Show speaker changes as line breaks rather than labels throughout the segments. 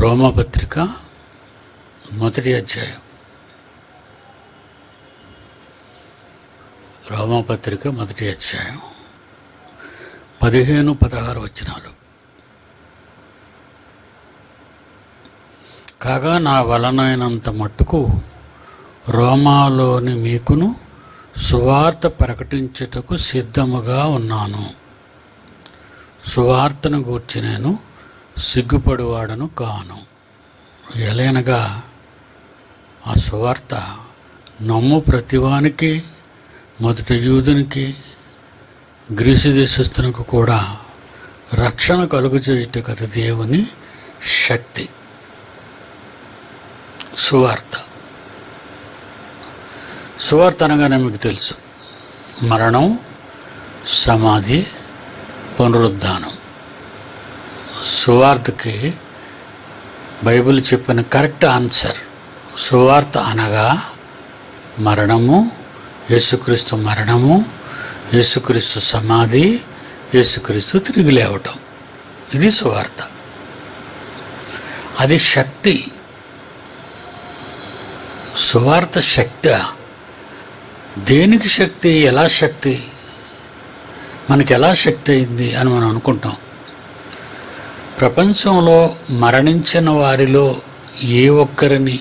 రోమపత్రిక మొదటి అధ్యాయం. రోమపత్రిక మొదటి అధ్యాయం 15-16 వచనాలు. కాగా నా వలనైనంత మట్టుకు రోమాలోని మీకును సువార్త ప్రకటించుటకు సిద్ధముగా ఉన్నాను. సువార్తను గూర్చి నేను సిగ్గుపడువాడను కాను. ఎలయనగా ఆ సువార్త నమ్ము ప్రతివానికి, మొదట యూదునికి, గ్రీసు దేశస్థునికి కూడా రక్షణ కలుగజేయుట కథ దేవుని శక్తి. సువార్త అనగానే మీకు తెలుసు, మరణం, సమాధి, పునరుద్ధానం. సువార్తకి బైబిల్ చెప్పిన కరెక్ట్ ఆన్సర్. సువార్త అనగా మరణము, యేసుక్రీస్తు మరణము, యేసుక్రీస్తు సమాధి, యేసుక్రీస్తు తిరిగి లేవటం. ఇది సువార్త. అది శక్తి. సువార్త శక్తి. దేనికి శక్తి? ఎలా శక్తి? మనకి ఎలా శక్తి అయింది అని మనం అనుకుంటాం. ప్రపంచంలో మరణించిన వారిలో ఏ ఒక్కరిని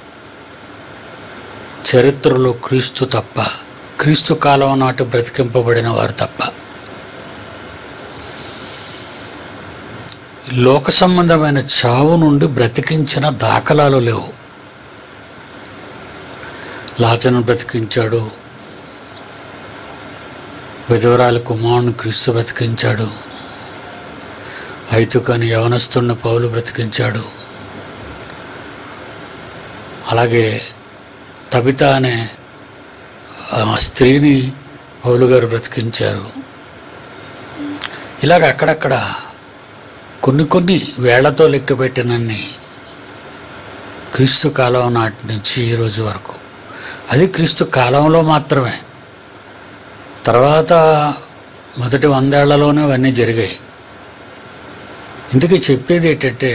చరిత్రలో క్రీస్తు తప్ప, క్రీస్తు కాలం నాటి బ్రతికింపబడిన వారు తప్ప, లోక సంబంధమైన చావు నుండి బ్రతికించిన దాఖలాలు లేవు. లాజరును బ్రతికించాడు, విధవరాల కుమారుని క్రీస్తు బ్రతికించాడు, ఐతుకని యవనస్తున్న పౌలు బ్రతికించాడు, అలాగే తబిత అనే స్త్రీని పౌలు గారు బ్రతికించారు. ఇలాగ అక్కడక్కడ కొన్ని వేళ్లతో లెక్కపెట్టినన్ని క్రీస్తు కాలం నాటి నుంచి ఈరోజు వరకు. అది క్రీస్తు కాలంలో మాత్రమే. తర్వాత మొదటి 100 ఏళ్లలోనే అవన్నీ జరిగాయి. ఇందుకే చెప్పేది ఏంటంటే,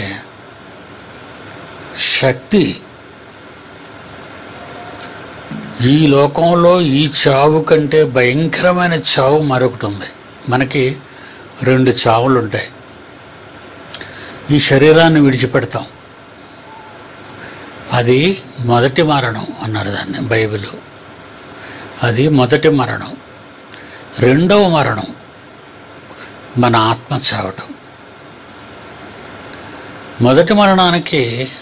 శక్తి ఈ లోకంలో ఈ చావు కంటే భయంకరమైన చావు మరొకటి ఉంది. మనకి 2 చావులు ఉంటాయి. ఈ శరీరాన్ని విడిచిపెడతాం, అది మొదటి మరణం అన్నారు దాన్ని బైబిల్. అది మొదటి మరణం. రెండవ మరణం మన ఆత్మ చావటం. మొదటి మరణానికి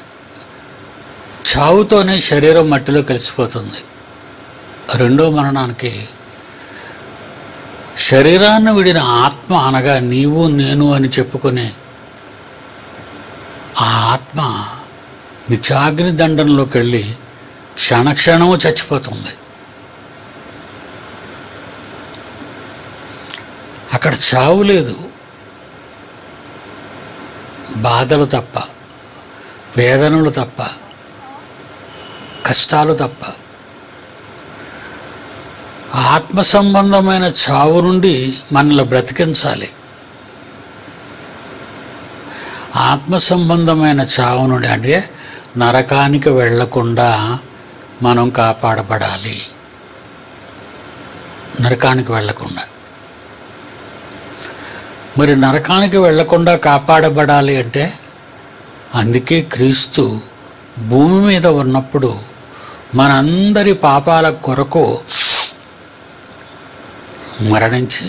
చావుతోనే శరీరం మట్టిలో కలిసిపోతుంది. రెండవ మరణానికి శరీరాన్ని విడిన ఆత్మ, అనగా నీవు నేను అని చెప్పుకునే ఆ ఆత్మ నిత్యాగ్ని దండంలోకి వెళ్ళి క్షణక్షణము చచ్చిపోతుంది. అక్కడ చావు లేదు, బాధలు తప్ప, వేదనలు తప్ప, కష్టాలు తప్ప. ఆత్మ సంబంధమైన చావు నుండి మనల్ని బ్రతికించాలి. ఆత్మ సంబంధమైన చావు నుండి అంటే నరకానికి వెళ్లకుండా మనం కాపాడబడాలి. నరకానికి వెళ్లకుండా. మరి నరకానికి వెళ్లకుండా కాపాడబడాలి అంటే, అందుకే క్రీస్తు భూమి మీద ఉన్నప్పుడు మనందరి పాపాల కొరకు మరణించి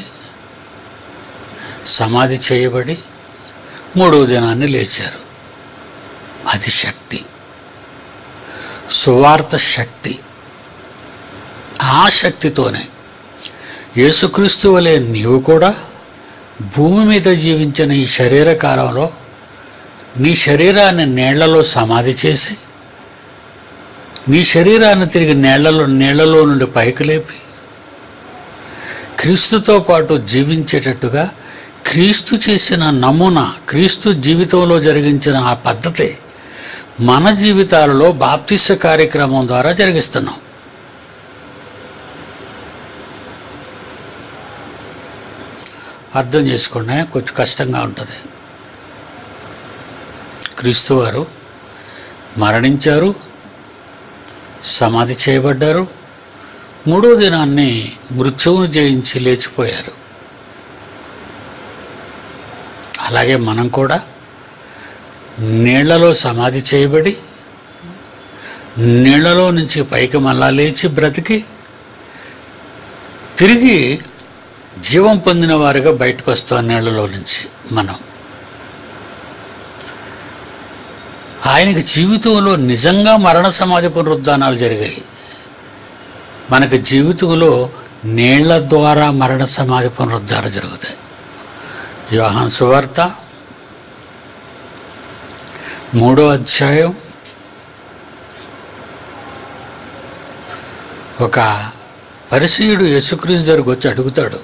సమాధి చేయబడి 3వ దినాన్ని లేచారు. అది శక్తి, సువార్త శక్తి. ఆ శక్తితోనే యేసుక్రీస్తు వలె నీవు కూడా భూమి మీద జీవించిన ఈ శరీర కాలంలో నీ శరీరాన్ని నీళ్లలో సమాధి చేసి, నీ శరీరాన్ని తిరిగి నీళ్లలో నుండి పైకి లేపి క్రీస్తుతో పాటు జీవించేటట్టుగా క్రీస్తు చేసిన నమూనా, క్రీస్తు జీవితంలో జరిగించిన ఆ పద్ధతి మన జీవితాలలో బాప్తిస్మ కార్యక్రమం ద్వారా జరిగిస్తున్నాం. అర్థం చేసుకోండి, కొంచెం కష్టంగా ఉంటుంది. క్రీస్తు వారు మరణించారు, సమాధి చేయబడ్డారు, మూడో దినాన్ని మృత్యువును జయించి లేచిపోయారు. అలాగే మనం కూడా నీళ్లలో సమాధి చేయబడి నీళ్లలో నుంచి పైకి మళ్ళా లేచి బ్రతికి తిరిగి జీవం పొందిన వారిగా బయటకు వస్తాం. నీళ్లలో నుంచి మనం ఆయనకి జీవితంలో నిజంగా మరణ సమాధి పునరుద్ధానాలు జరిగాయి. మనకి జీవితంలో నీళ్ల ద్వారా మరణ సమాధి పునరుద్ధానం జరుగుతాయి. యోహాను సువార్త 3వ అధ్యాయం ఒక పరిసయ్యుడు యేసుక్రీస్తు దగ్గరికి వచ్చి అడుగుతాడు.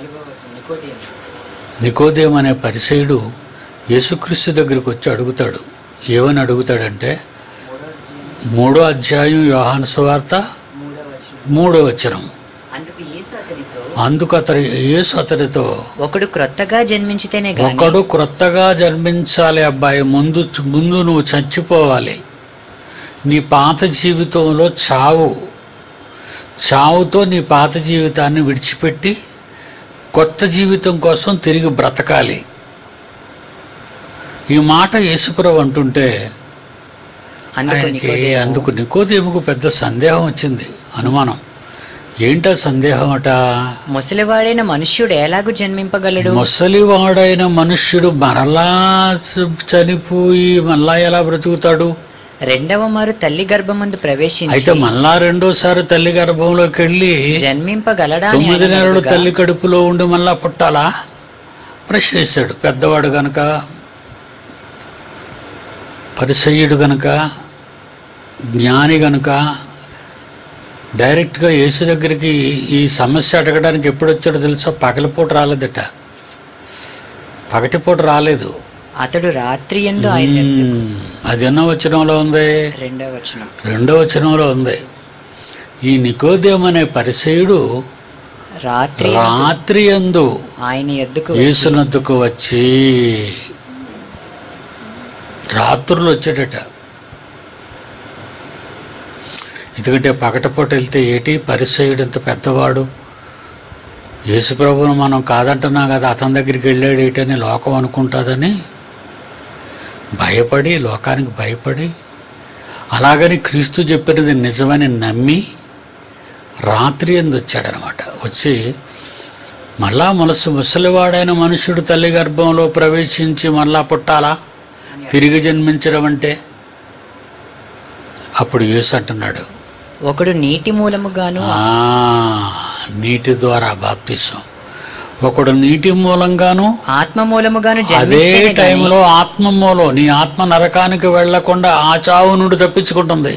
నికోదేము అనే పరిసయ్యుడు యేసుక్రీస్తు దగ్గరికి వచ్చి అడుగుతాడు. ఏమని అడుగుతాడంటే 3వ అధ్యాయం యోహాను సువార్త 3వ వచనం. అందుకు యేసు అతనితో,
ఒకడు క్రొత్తగా జన్మించితేనే గాని,
ఒకడు క్రొత్తగా జన్మించాలి అబ్బాయి, ముందు నువ్వు చచ్చిపోవాలి. నీ పాత జీవితంలో చావుతో నీ పాత జీవితాన్ని విడిచిపెట్టి కొత్త జీవితం కోసం తిరిగి బ్రతకాలి. ఈ మాట యేసుప్రభు అంటుంటే అందుకు నికోదేముకు పెద్ద సందేహం వచ్చింది, అనుమానం. ఏంటా సందేహం అట?
ముసలివాడైన మనుష్యుడు ఎలాగూ జన్మింపగలడు?
ముసలివాడైన మనుష్యుడు మరలా చనిపోయి మళ్ళా ఎలా బ్రతుకుతాడు?
రెండవ మారు తల్లి గర్భమందు ప్రవేశించి, అయితే
మళ్ళా రెండోసారి తల్లి గర్భంలోకి వెళ్ళి
జన్మింపగలడా?
9 నెలలు తల్లి కడుపులో ఉండి మళ్ళా పుట్టాలా? ప్రశ్నిస్తాడు. పెద్దవాడు గనక, పరిసయ్యుడు గనక, జ్ఞాని గనుక డైరెక్ట్గా యేసు దగ్గరికి ఈ సమస్య అడగడానికి ఎప్పుడు వచ్చాడో తెలుసా? పగలపూట రాలేదట, పగటిపూట రాలేదు.
అతడు రాత్రి యందు ఆయన
అది ఎన్నో వచనంలో ఉంది? 2వ వచనంలో ఉంది. ఈ నికోదేము అనే పరిసయ్యుడు రాత్రి యందు
ఆయన యొద్దకు
యేసునొద్దకు వచ్చి, రాత్రులు వచ్చాడట. ఎందుకంటే పగటపూట వెళ్తే ఏటి పరిసయ్యుడు ఎంత పెద్దవాడు, యేసుప్రభువును మనం కాదంటున్నాం కదా, అతని దగ్గరికి వెళ్ళాడు ఏటని లోకం అనుకుంటుందని భయపడి, లోకానికి భయపడి, అలాగని క్రీస్తు చెప్పినది నిజమని నమ్మి రాత్రి ఎందు వచ్చాడనమాట. వచ్చి మళ్ళా ముసలివాడైన మనుషుడు తల్లి గర్భంలో ప్రవేశించి మళ్ళా పుట్టాలా, తిరిగి జన్మించడం అంటే? అప్పుడు యేసు అంటున్నాడు,
ఒకడు నీటి మూలముగాను,
నీటి ద్వారా బాప్తిసం, ఒకడు నీటి మూలంగాను
ఆత్మ మూలముగాను.
అదే టైంలో ఆత్మ మూలం, నీ ఆత్మ నరకానికి వెళ్లకుండా ఆ చావు నుండి తప్పించుకుంటుంది.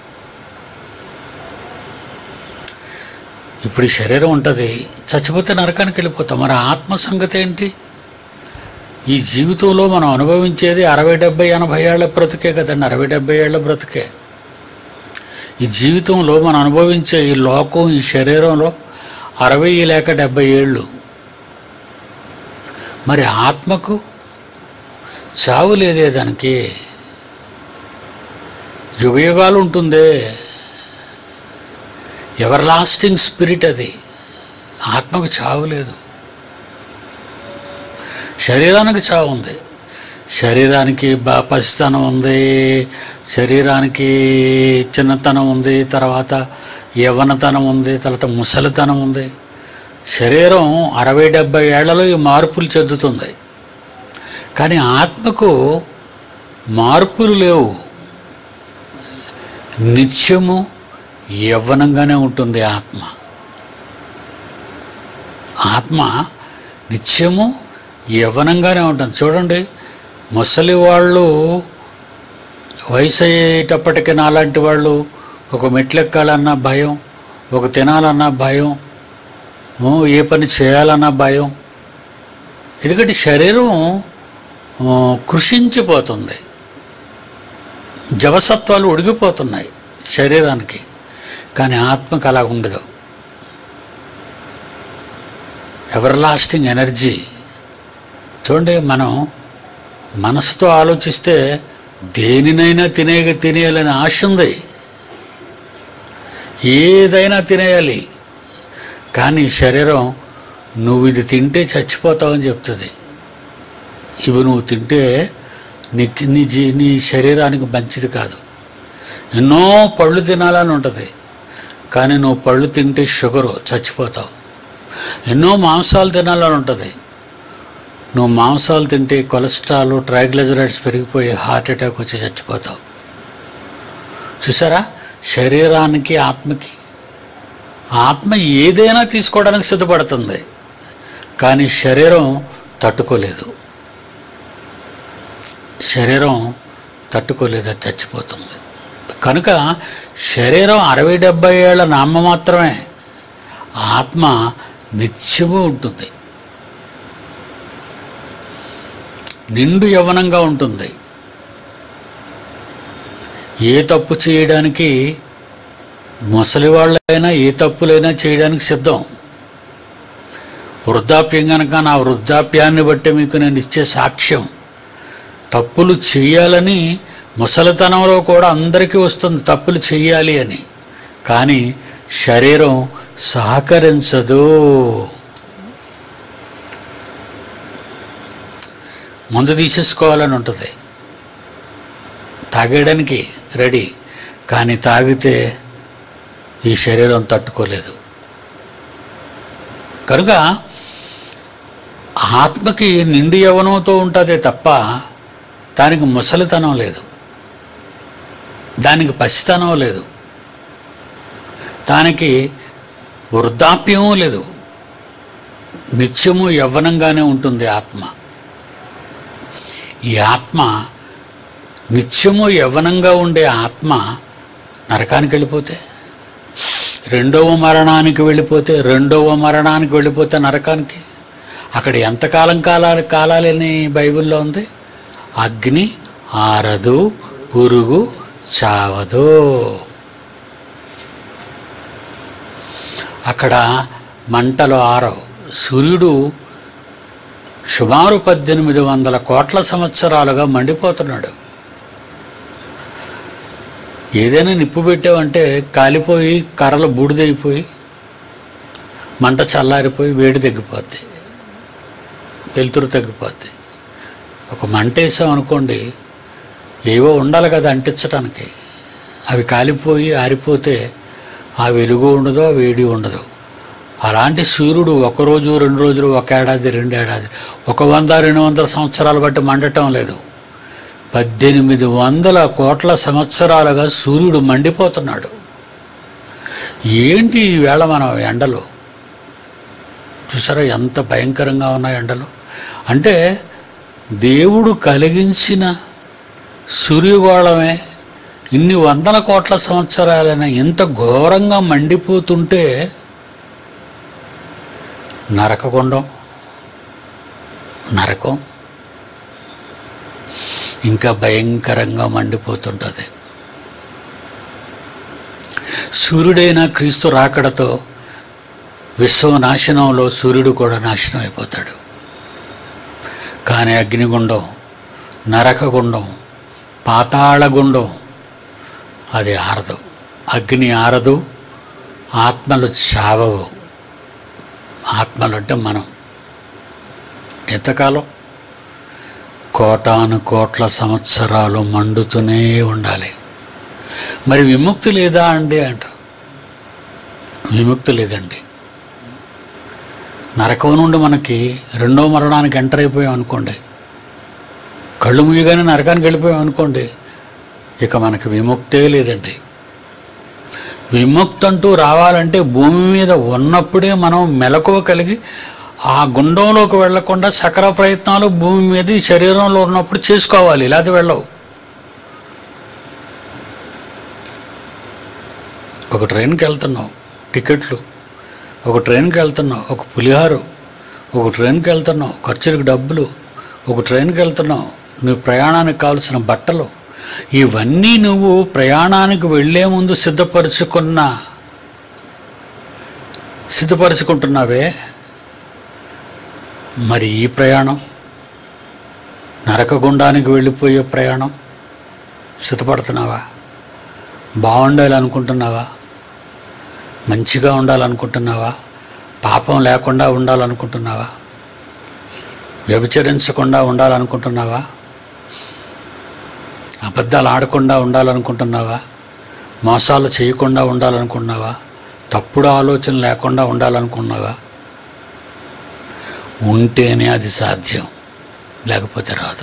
ఇప్పుడు ఈ శరీరం ఉంటుంది, చచ్చిపోతే నరకానికి వెళ్ళిపోతాం. మరి ఆత్మ సంగతి ఏంటి? ఈ జీవితంలో మనం అనుభవించేది 60, 70, 80 ఏళ్ల బ్రతుకే కదండి. 60, 70 ఏళ్ల బ్రతుకే. ఈ జీవితంలో మనం అనుభవించే ఈ లోకం, ఈ శరీరంలో 60 లేక 70 ఏళ్ళు. మరి ఆత్మకు చావు లేదే, దానికి యుగయుగాలు ఉంటుందే. ఎవర్ లాస్టింగ్ స్పిరిట్ అది. ఆత్మకు చావు లేదు. శరీరానికి చావు ఉంది. శరీరానికి పసితనం ఉంది, శరీరానికి చిన్నతనం ఉంది, తర్వాత యవ్వనతనం ఉంది, తర్వాత ముసలితనం ఉంది. శరీరం 60, 70 ఏళ్లలో ఈ మార్పులు చెందుతుంది. కానీ ఆత్మకు మార్పులు లేవు. నిత్యము యవ్వనంగానే ఉంటుంది ఆత్మ. ఆత్మ నిత్యము యవ్వనంగానే ఉంటుంది. చూడండి, ముసలి వాళ్ళు వయసు అయ్యేటప్పటికీ నాలాంటి వాళ్ళు ఒక మెట్లెక్కాలన్నా భయం, ఒక తినాలన్నా భయం, ఏ పని చేయాలన్నా భయం. ఎందుకంటే శరీరం కృషించిపోతుంది, జవసత్వాలు ఉడిగిపోతున్నాయి శరీరానికి. కానీ ఆత్మకు అలా ఉండదు. Ever lasting energy. చూడండి, మనం మనసుతో ఆలోచిస్తే దేనినైనా తినేయాలని ఆశ ఉంది, ఏదైనా తినేయాలి. కానీ శరీరం నువ్వు ఇది తింటే చచ్చిపోతావని చెప్తుంది. ఇవి నువ్వు తింటే నీ శరీరానికి మంచిది కాదు. ఎన్నో పళ్ళు తినాలని ఉంటుంది, కానీ నువ్వు పళ్ళు తింటే షుగరు, చచ్చిపోతావు. ఎన్నో మాంసాలు తినాలని ఉంటుంది, నువ్వు మాంసాలు తింటే కొలెస్ట్రాల్, ట్రైగ్లిజరైడ్స్ పెరిగిపోయి హార్ట్ అటాక్ వచ్చి చచ్చిపోతావు. చూసారా, శరీరానికి ఆత్మకి, ఆత్మ ఏదైనా తీసుకోవడానికి సిద్ధపడుతుంది, కానీ శరీరం తట్టుకోలేదు. శరీరం తట్టుకోలేదు, అది చచ్చిపోతుంది. కనుక శరీరం 60-70 ఏళ్ల నామ మాత్రమే, ఆత్మ నిత్యము ఉంటుంది, నిండు యవ్వనంగా ఉంటుంది. ఏ తప్పు చేయడానికి ముసలివాళ్ళైనా ఏ తప్పులైనా చేయడానికి సిద్ధం. వృద్ధాప్యం కనుక నా వృద్ధాప్యాన్ని బట్టి మీకు నేను ఇచ్చే సాక్ష్యం, తప్పులు చేయాలని ముసలితనంలో కూడా అందరికీ వస్తుంది, తప్పులు చేయాలి అని. కానీ శరీరం సహకరించదు. మందు తీసేసుకోవాలని ఉంటుంది, తాగేయడానికి రెడీ, కానీ తాగితే ఈ శరీరం తట్టుకోలేదు. కనుక ఆత్మకి నిండు యవ్వనంతో ఉంటుంది తప్ప దానికి ముసలితనం లేదు, దానికి పసితనం లేదు, దానికి వృద్ధాప్యము లేదు, నిత్యము యవ్వనంగానే ఉంటుంది ఆత్మ. ఈ ఆత్మ నిత్యము యవ్వనంగా ఉండే ఆత్మ నరకానికి వెళ్ళిపోతే, రెండవ మరణానికి వెళ్ళిపోతే నరకానికి, అక్కడ ఎంతకాలం కాలాలని బైబిల్లో ఉంది. అగ్ని ఆరదు, పురుగు చావదు. అక్కడ మంటలు ఆరవు. సూర్యుడు సుమారు 1800 కోట్ల సంవత్సరాలుగా మండిపోతున్నాడు. ఏదైనా నిప్పు పెట్టావంటే కాలిపోయి కర్రలు బూడిదైపోయి మంట చల్లారిపోయి వేడి తగ్గిపోద్ది, వెలుతురు తగ్గిపోద్ది. ఒక మంట వేసాం అనుకోండి, ఏవో ఉండాలి కదా అంటించడానికి, అవి కాలిపోయి ఆరిపోతే ఆ వెలుగు ఉండదు, ఆ వేడి ఉండదు. అలాంటి సూర్యుడు ఒకరోజు 2 రోజులు, 1 ఏడాది 2 ఏడాది, 100-200 సంవత్సరాలు బట్టి మండటం లేదు. 1800 కోట్ల సంవత్సరాలుగా సూర్యుడు మండిపోతున్నాడు. ఏంటి ఈవేళ మనం ఎండలు చూసారా, ఎంత భయంకరంగా ఉన్నాయి ఎండలు. అంటే దేవుడు కలిగించిన సూర్యగోళమే ఇన్ని 100 కోట్ల సంవత్సరాలైనా ఇంత ఘోరంగా మండిపోతుంటే నరకం ఇంకా భయంకరంగా మండిపోతుంటుంది. సూర్యుడైన క్రీస్తు రాకడతో విశ్వనాశనంలో సూర్యుడు కూడా నాశనం అయిపోతాడు. కానీ అగ్నిగుండం, నరకగుండం, పాతాళగుండం అది ఆరదు. అగ్ని ఆరదు, ఆత్మలు చావవు. ఆత్మలు అంటే మనం ఎంతకాలం? కోటాను కోట్ల సంవత్సరాలు మండుతూనే ఉండాలి. మరి విముక్తి లేదా అండి అంట. విముక్తి లేదండి. నరకం నుండి మనకి రెండో మరణానికి ఎంటర్ అయిపోయాం అనుకోండి, కళ్ళు ముయ్యగానే నరకానికి వెళ్ళిపోయాం అనుకోండి, ఇక మనకి విముక్తే లేదండి. విముక్తి అంటూ రావాలంటే భూమి మీద ఉన్నప్పుడే మనం మెలకువ కలిగి ఆ గుండంలోకి వెళ్లకుండా సకల ప్రయత్నాలు భూమి మీద ఈ శరీరంలో ఉన్నప్పుడు చేసుకోవాలి, లేకపోతే వెళ్ళవు. ఒక ట్రైన్కి వెళ్తున్నావు, టికెట్లు, ఒక ట్రైన్కి వెళ్తున్నావు, ఒక పులిహారు, ఒక ట్రైన్కి వెళ్తున్నావు, ఖర్చులకు డబ్బులు, ఒక ట్రైన్కి వెళ్తున్నావు, నీ ప్రయాణానికి కావాల్సిన బట్టలు, ఇవన్నీ నువ్వు ప్రయాణానికి వెళ్ళే ముందు సిద్ధపరుచుకుంటున్నావే. మరి ఈ ప్రయాణం, నరకగుండానికి వెళ్ళిపోయే ప్రయాణం, సిద్ధపడుతున్నావా? బాగుండాలనుకుంటున్నావా? మంచిగా ఉండాలనుకుంటున్నావా? పాపం లేకుండా ఉండాలనుకుంటున్నావా? వ్యభిచరించకుండా ఉండాలనుకుంటున్నావా? అబద్ధాలు ఆడకుండా ఉండాలనుకుంటున్నావా? మోసాలు చేయకుండా ఉండాలనుకుంటున్నావా? తప్పుడు ఆలోచన లేకుండా ఉండాలనుకున్నావా? ఉంటేనే అది సాధ్యం, లేకపోతే రాదు.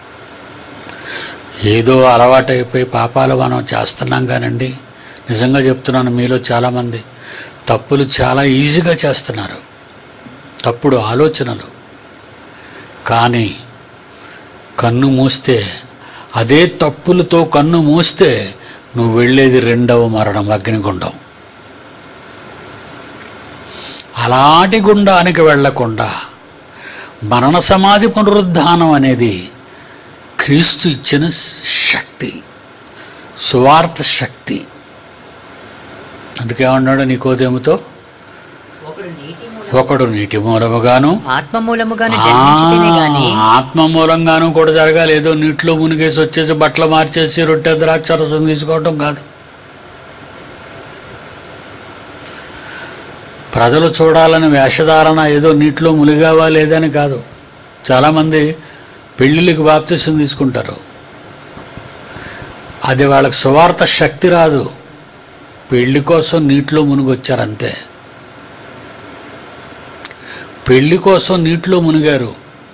ఏదో అలవాటైపోయి పాపాలు మనం చేస్తున్నాం కానండి. నిజంగా చెప్తున్నాను, మీలో చాలామంది తప్పులు చాలా ఈజీగా చేస్తున్నారు, తప్పుడు ఆలోచనలు. కానీ కన్ను మూస్తే, అదే తప్పులతో కన్ను మూస్తే నువ్వు వెళ్ళేది రెండవ మరణం, అగ్నిగుండం. అలాంటి గుండానికి వెళ్లకుండా మరణ సమాధి పునరుద్ధానం అనేది క్రీస్తు ఇచ్చిన శక్తి, సువార్త శక్తి. అందుకేమన్నాడు నికోదేముతో, ఒకడు నీటి మూలముగాను
ఆత్మ మూలముగాను జన్మించితేనే గాని
ఆత్మ మూలంగాను కూడా జరగాలి. ఏదో నీటిలో మునిగేసి వచ్చేసి బట్టలు మార్చేసి రొట్టె ద్రాక్షరసం తీసుకోవటం కాదు. ప్రజలు చూడాలని వేషధారణ, ఏదో నీటిలో మునిగావా లేదని కాదు. చాలామంది పెళ్ళిళ్ళకి బాప్తిసం తీసుకుంటారు, అది వాళ్ళకి సువార్త శక్తి రాదు. పెళ్లి కోసం నీటిలో మునిగొచ్చారంతే. పెళ్లి కోసం నీటిలో మునిగారు,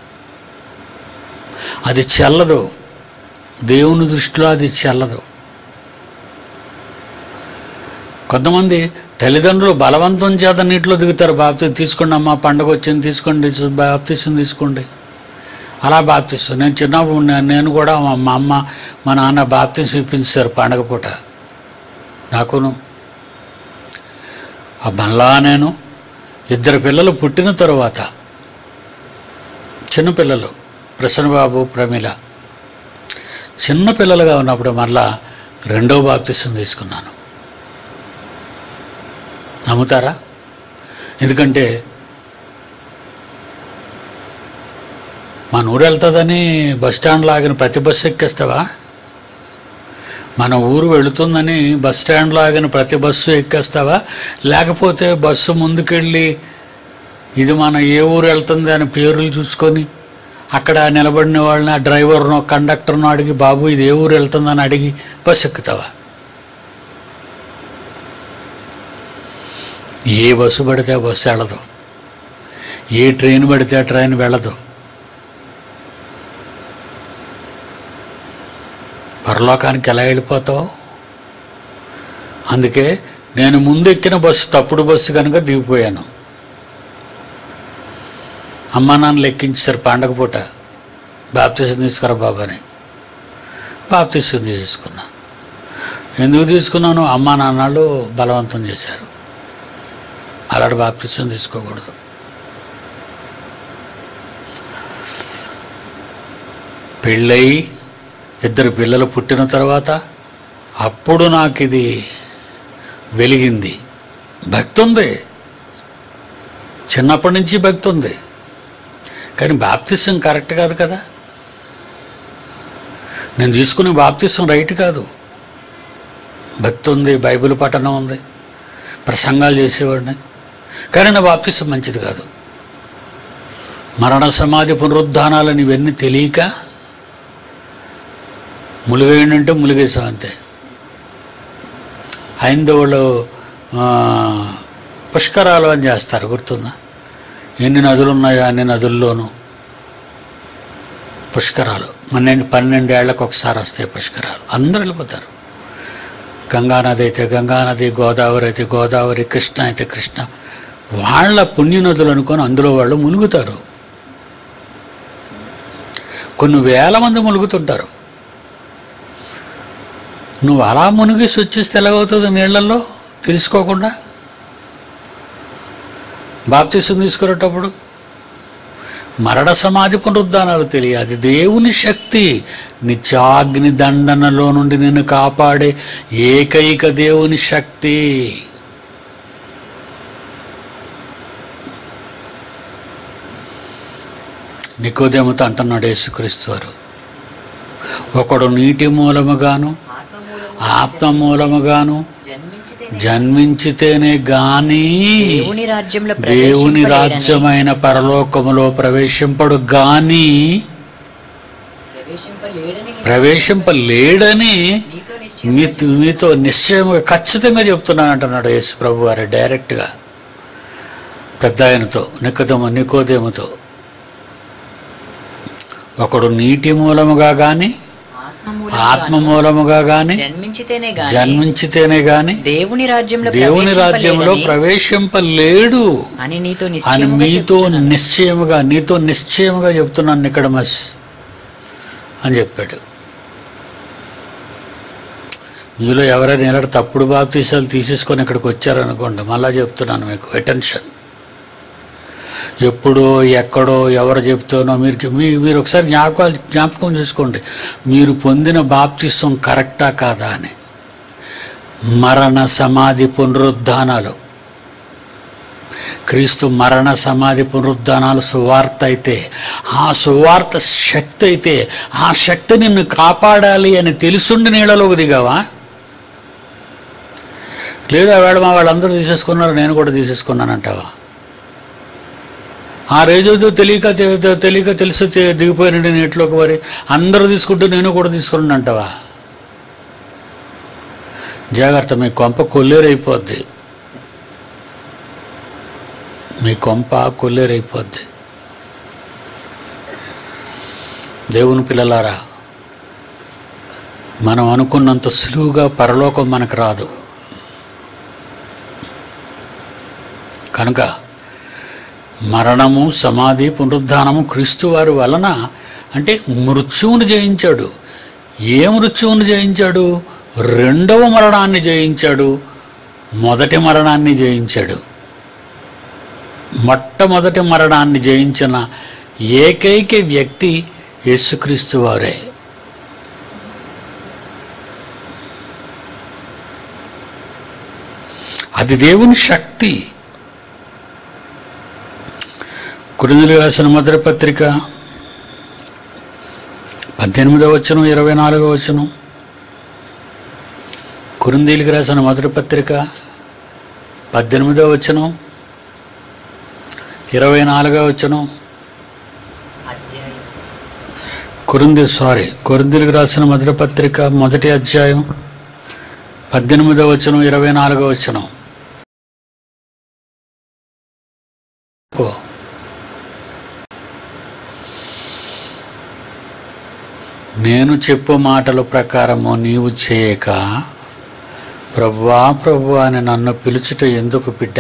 అది చెల్లదు. దేవుని దృష్టిలో అది చెల్లదు. కొంతమంది తల్లిదండ్రులు బలవంతం చేత నీటిలో దిగుతారు. బాప్తిసం తీసుకోండి అమ్మా, పండగ వచ్చింది తీసుకోండి, బాప్తిసం తీసుకోండి. అలా బాప్తిసం. నేను చిన్నప్పుడు నేను కూడా మా అమ్మ మా నాన్న బాప్తిసం ఇప్పించారు పండగ పూట నాకును. మళ్ళా నేను ఇద్దరు పిల్లలు పుట్టిన తరువాత, చిన్నపిల్లలు ప్రసన్నబాబు ప్రమీల, చిన్న పిల్లలుగా ఉన్నప్పుడు మళ్ళా రెండవ బాప్తిసం తీసుకున్నాను. నమ్ముతారా? ఎందుకంటే మన ఊరు వెళ్తుందని బస్ స్టాండ్లో ఆగిన ప్రతి బస్సు ఎక్కేస్తావా? మన ఊరు వెళుతుందని బస్ స్టాండ్లో ఆగిన ప్రతి బస్సు ఎక్కేస్తావా? లేకపోతే బస్సు ముందుకెళ్ళి ఇది మన ఏ ఊరు వెళ్తుంది అని పేర్లు చూసుకొని అక్కడ నిలబడిన వాళ్ళని, ఆ డ్రైవర్నో కండక్టర్నో అడిగి, బాబు ఇది ఏ ఊరు వెళ్తుందని అడిగి బస్సు ఎక్కుతావా? ఏ బస్సు పడితే ఆ బస్సు వెళ్ళదు, ఏ ట్రైన్ పడితే ఆ ట్రైన్ వెళ్ళదు. పరలోకానికి ఎలా వెళ్ళిపోతావు? అందుకే నేను ముందు ఎక్కిన బస్సు తప్పుడు బస్సు కనుక దిగిపోయాను. అమ్మా నాన్నలు ఎక్కించారు పండగ పూట, బాప్తిసం తీసుకురా బాబు అని. బాప్తిసం తీసుకున్నా. ఎందుకు తీసుకున్నాను? అమ్మా నాన్నలు బలవంతం చేశారు. అలాంటి బాప్తిసం తీసుకోకూడదు. పెళ్ళయి ఇద్దరు పిల్లలు పుట్టిన తర్వాత అప్పుడు నాకు ఇది వెలిగింది. భక్తి ఉంది, చిన్నప్పటి నుంచి భక్తి ఉంది, కానీ బాప్తిసం కరెక్ట్ కాదు కదా. నేను తీసుకునే బాప్తిసం రైట్ కాదు. భక్తి ఉంది, బైబిల్ పఠనం ఉంది, ప్రసంగాలు చేసేవాడిని, కానీ నా బాప్తిసం మంచిది కాదు. మరణ సమాధి పునరుద్ధానాలని ఇవన్నీ తెలియక ములిగేయండంటే ములిగేసాం అంతే. హైందవులు పుష్కరాలు అని చేస్తారు, గుర్తుందా? ఎన్ని నదులు ఉన్నాయో అన్ని నదుల్లోనూ పుష్కరాలు. 12 ఏళ్లకు ఒకసారి వస్తాయి పుష్కరాలు. అందరూ వెళ్ళిపోతారు. గంగానది అయితే గంగానది, గోదావరి అయితే గోదావరి, కృష్ణ అయితే కృష్ణ. వాళ్ళ పుణ్యనదులు అనుకొని అందులో వాళ్ళు మునుగుతారు. కొన్ని వేల మంది మునుగుతుంటారు. నువ్వు అలా మునిగేసి వచ్చేస్తే ఎలాగవుతుంది నీళ్లలో తెలుసుకోకుండా? బాప్తిసం తీసుకునేటప్పుడు మరణ సమాధి పునరుద్ధానాలు తెలియ, అది దేవుని శక్తి. నిత్యాగ్ని దండనలో నుండి నిన్ను కాపాడే ఏకైక దేవుని శక్తి. నికోదేముతో అంటున్నాడు యేసుక్రీస్తు వారు, ఒకడు నీటి మూలముగాను ఆత్మ మూలముగాను జన్మించితేనే గాని దేవుని రాజ్యమైన పరలోకములో ప్రవేశింపడు గాని ప్రవేశింపలేడని మీతో నిశ్చయముగా ఖచ్చితంగా చెప్తున్నాను అంటున్నాడు యేసు ప్రభు వారు డైరెక్ట్గా పెద్ద ఆయనతో నికోదేముతో. ఒకడు నీటి మూలముగా గాని ఆత్మ మూలముగా గాని జన్మించితేనే గాని దేవుని రాజ్యంలో ప్రవేశింపలేడు అని మీతో నిశ్చయముగా చెప్తున్నాను నికోదేమస్ అని చెప్పాడు. మీలో ఎవరైనా ఇలాంటి తప్పుడు బాప్తీసాలు తీసేసుకొని ఇక్కడికి వచ్చారనుకోండి, మళ్ళా చెప్తున్నాను మీకు అటెన్షన్. ఎప్పుడో ఎక్కడో ఎవరు చెప్తానో మీరు ఒకసారి జ్ఞాపకం చేసుకోండి, మీరు పొందిన బాప్తిసం కరెక్టా కాదా అని. మరణ సమాధి పునరుద్ధానాలు, క్రీస్తు మరణ సమాధి పునరుద్ధానాలు సువార్త అయితే, ఆ సువార్త శక్తి అయితే, ఆ శక్తి నిన్ను కాపాడాలి అని తెలుసుండి నీళ్ళలోకి దిగావా? లేదా వేళ మా వాళ్ళందరూ తీసేసుకున్నారు నేను కూడా తీసేసుకున్నానంటావా? ఆ రోజుతో తెలియక తెలిసి దిగిపోయినండి నీటిలోకి, మరి అందరూ తీసుకుంటూ నేను కూడా తీసుకున్నాను అంటావా? జాగ్రత్త, మీ కొంప కొల్లేరైపోద్ది, మీ కొంప కొల్లేరైపోద్ది. దేవుని పిల్లలారా, మనం అనుకున్నంత సులువుగా పరలోకం మనకు రాదు. కనుక మరణము సమాధి పునరుద్ధానము క్రీస్తు వారి వలన, అంటే మృత్యువును జయించాడు. ఏ మృత్యువును జయించాడు? రెండవ మరణాన్ని జయించాడు, మొదటి మరణాన్ని జయించాడు. మొట్టమొదటి మరణాన్ని జయించిన ఏకైక వ్యక్తి యేసుక్రీస్తు వారే. అది దేవుని శక్తి. కొరింథీయులకు రాసిన మొదటి పత్రిక 18వ వచనం 24వ వచనం. కొరింథీయులకు రాసిన మొదటి పత్రిక 18వ వచనం 24వ వచనం. కొరింథీయులకు రాసిన మొదటి పత్రిక మొదటి అధ్యాయం 18వ వచనం 24వ వచనం. నేను చెప్పు మాటల ప్రకారము నీవు చేయక ప్రభువా ప్రభువా అని నన్ను పిలుచుట ఎందుకు బిడ్డ?